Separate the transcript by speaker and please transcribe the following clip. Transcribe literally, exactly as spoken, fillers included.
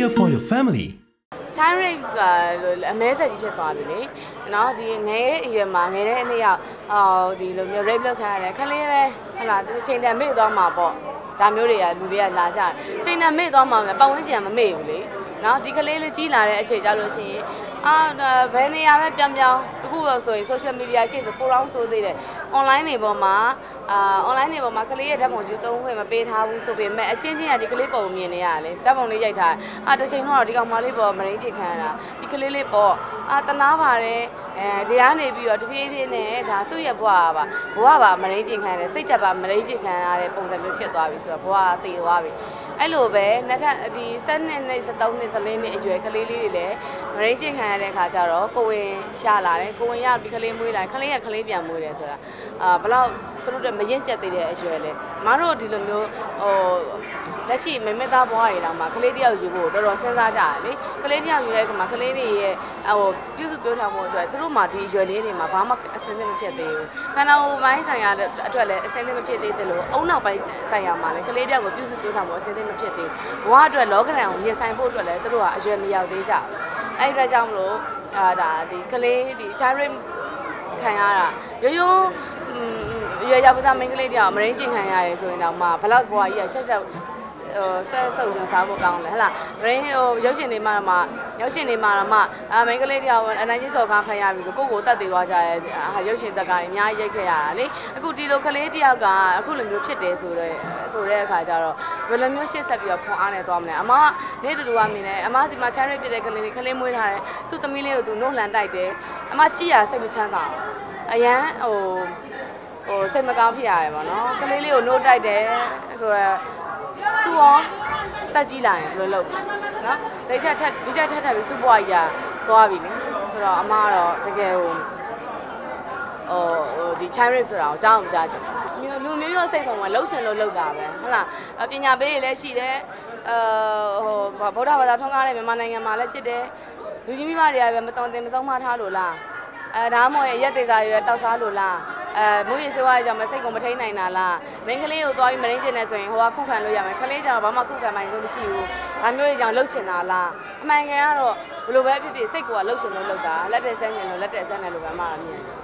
Speaker 1: Cheer for your family.
Speaker 2: Child rape ကအမဲဆက်ကြီးဖြစ်သွားပြီလေနော်ဒီငယ်အရွယ်မှာငယ်တဲ့အနှစ်ရောက်အော်ဒီလိုမျိုး rape လုပ်ခံရတယ်ခလေးပဲဟလာတစ်ချိန်တည်းမေ့သွားမှာပေါ့ဒါမျိုးတွေကလူတွေကလာကြတယ်ချိန်တည်းမေ့သွားမှာပတ်ဝန်းကျင်ကမမေ့ဘူးလေနော်ဒီကလေးလေးကြီးလာတဲ့အချိန်ကြလို့ရှိရင်အာဘယ်နေရာပဲပြောင်းပြောင်းတခုတော့ဆိုရင် social media ကိစ္စပိုတော့ဆိုသေးတယ် online တွေပေါ်မှာအာ online တွေပေါ်မှာကလေးရဲ့ဓာတ်ပုံကြီးသုံးခွင့်မပေးထားဘူးဆိုပေမဲ့အချင်းချင်းကဒီကလေးပုံမြင်နေရလေဓာတ်ပုံလေးရိုက်ထားအာတစ်ချိန်တော့ဒီကောင်မလေးပေါ်မရင်းချခံရတာဒီကလေးလေးပေါ်အာတနာပါတယ်အဲဒီကနေပြီးတော့တဖြည်းဖြည်းနဲ့ဒါသူ့ရဲ့ဘဝပါဘဝပါမရင်းချခံရတယ်စိတ်ချက်ပါမရင်းချခံရတဲ့ပုံစံမျိုးဖြစ်သွားပြီဆိုတော့ဘဝတည်သွားပြီအဲ့လိုပဲနှစ်ထပ်ဒီ၁၂နှစ်၁၃နှစ်၁၄နှစ်အရွယ်ကလေးလေးတွေလည်းမရင်းချခံရတဲ့အခါကျတော့ကိုဝင်ရှာလာတယ်ကိုဝင်ရပြီးကလေးမွေးလာခလေးရခလေးပြန်မွေးတယ်ဆိုတာအာဘလောက်သူတို့မရင်ကျက်သေးတဲ့အရွယ်လေမတို့ဒီလိုမျိုးဟိုလက်ရှိမိမသားဘွားတွေတောင်မှကလေးတယောက်ယူဖို့တော်တော်စဉ်းစားကြတယ်လေကလေးတယောက်ယူတဲ့အခါမှာကလေးတွေရဲ့ဟိုပြုစုပြောထားမှုအတွက်သူတို့မှဒီအရွယ်လေးတွေမှာဘာမှအဆင်သင့်မဖြစ်သေးဘူးခန္ဓာကိုယ်ပိုင်းဆိုင်ရာအတွက်လည်းအဆင်သင့်မဖြစ်သေးတယ်လို့အုံနောက်ပိုင်းဆိုင်ရာမှာလည်းကလေးတယောက်ကိုပြုစုပြောထားမှုအဆင်သင့်မဖြစ်သေးဘူးဘွားအတွက်လောကရန်ကိုရင်ဆိုင်ဖို့အတွက်လည်းသူတို့ကအရွယ်မရောက်သေးကြဘူးအဲ့ဒီအတွက်ကြောင့်မလို့အာဒါဒီကလေးဒီ child rape ခံရတာရိုးရိုးရွယ်ရောက်သားမင်းကလေးတယောက်မရင်းကျင်ခံရတယ်ဆိုရင်တော့မှဘလောက်ဘွားကြီးကရှက်ရှက်ဟိုဆက်ဆုပ်ကြစားဖို့ကောင်းတယ်ဟဲ့လားမရင်းဟိုရုပ်ရှင်တွေမှာမှရုပ်ရှင်တွေမှာမှအာမင်းကလေးတယောက်အနိုင်ချင်းစော်ကားခံရပြီဆိုကိုကိုတက်သေးသွားကြရဲရုပ်ရှင်ဇာတ်ကားတွေအများကြီးရိုက်ခဲ့ရတာလေအခုဒီလိုကလေးတယောက်ကအခုလိုမျိုးဖြစ်တယ်ဆိုတော့ဆိုတဲ့အခါကျတော့ဘယ်လိုမျိုးရှေ့ဆက်ပြီးတော့ဖွန်အားနဲ့သွားမလဲအမနေ့တူတူကမြင်တယ်အမစီမှာချမ်းရိပ်ပြတဲ့ကလေးတွေကလေးမွေးထားတယ်သူ့သမီးလေးကိုသူနှုတ်လှန်တိုက်တယ်အမကြည့်ရစိတ်မချမ်းသာဘူးအရန်ဟိုဟိုစိတ်မကောင်းဖြစ်ရတယ်ပေါ့နော်ကလေးလေးကိုနှုတ်တိုက်တယ်ဆိုတော့သူရောတက်ကြီးလာရင်ဘယ်လိုလုပ်နော်ဒီထက်ထက်ဒီထက်ထက်ထက်ပြီးသူ့ဘွားကြီးကသွားပြီလေဆိုတော့အမကတော့တကယ်ဟိုဟိုဒီ child rape ဆိုတာကိုကြားအောင်ကြားကြမျိုးလူမျိုးမျိုးစိတ်ပုံမှာလှုပ်ရှင်လို့လှုပ်တာပဲဟုတ်လားပညာပေးတွေလည်းရှိတယ်အဲဟိုဗုဒ္ဓဘာသာထွန်းကားတဲ့မြန်မာနိုင်ငံမှာလည်းဖြစ်တယ်လူကြီးမိမတွေကပဲမတော်တင်မဆုံးမထားလို့လားအဲဒါမှမဟုတ်ရက်တေစာရွယ်တောက်စားလို့လားအဲမွေးရစေဝါကြောင့်မစိတ်ကိုမထိန်နိုင်တာလားမင်းကလေးကိုသွားပြီးမရင်းကျင်နေဆိုရင်ဟိုကခုခံလို့ရမယ်ခလေးကြောင့်ဘာမှခုခံနိုင်လို့မရှိဘူးဒါမျိုးကြီးကြောင့်လှုပ်ချင်တာလားအမှန်ကန်ကတော့ဘယ်လိုပဲဖြစ်ဖြစ်စိတ်ကလှုပ်ချင်လို့လှုပ်တာလက်တဲ့ဆန်းကျင်လို့လက်တဲ့ဆန်းတယ်လို့ပဲမှလာမြင်